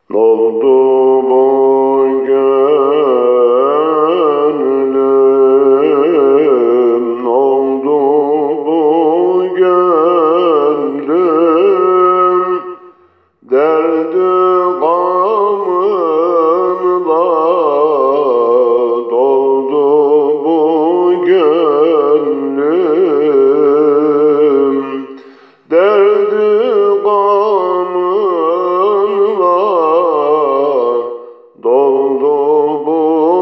Doldu bu gönlüm, oldu bu gönlüm, derdi gamınla doldu bu gönlüm, derdi gamınla doldu bu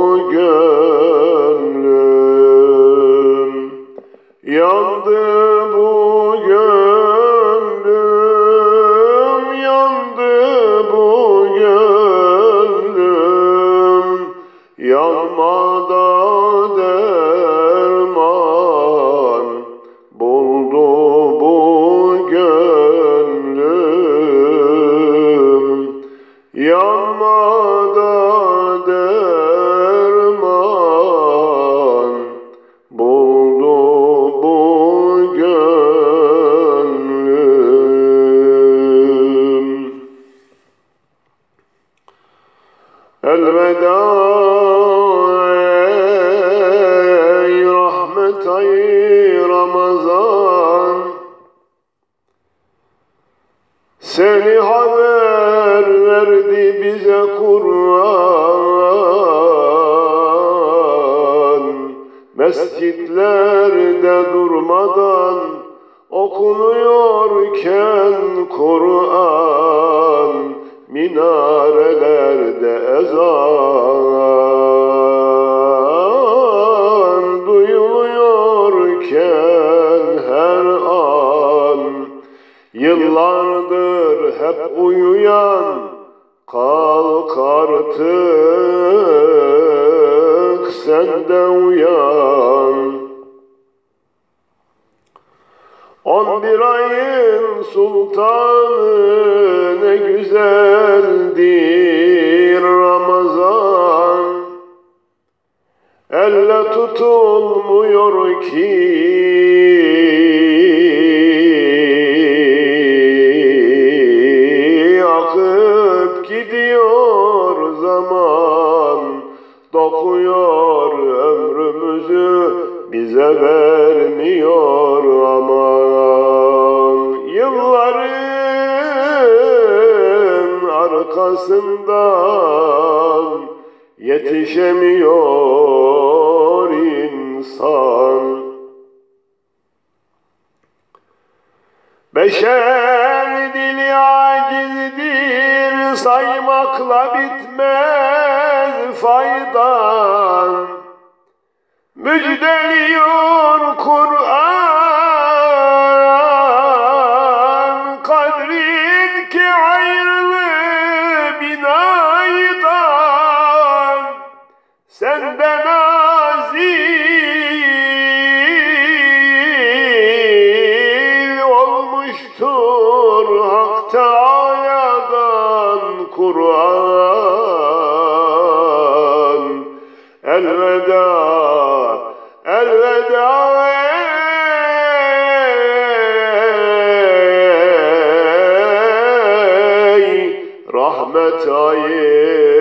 gönlüm. Yandı bu gönlüm, yandı bu gönlüm, yanmada derman buldu bu gönlüm, yanmada derman buldu bu gönlüm. Elveda ey rahmet ay Ramazan, seni haber verdi bize Kur'an. Mescitlerde durmadan okunuyorken Kur'an, minarelerde ezan duyuluyorken her an, yıllardır hep uyuyan kalk artık sen de uyan. 11 ayın sultanı ne güzeldir Ramazan, elle tutulmuyor ki akıp gidiyor zaman, dokuyor ömrümüzü bize vermiyor aman. Yılların arkasından yetişemiyor insan. Beşer dili acizdir, saymakla bitmez faydan. Müjdeliyor Kur'an, kadrin ki ayrılı bin aydan. Senden azil olmuştur Hak Teâlâ'dan Kur'an. Elveda, elveda ey rahmet ayı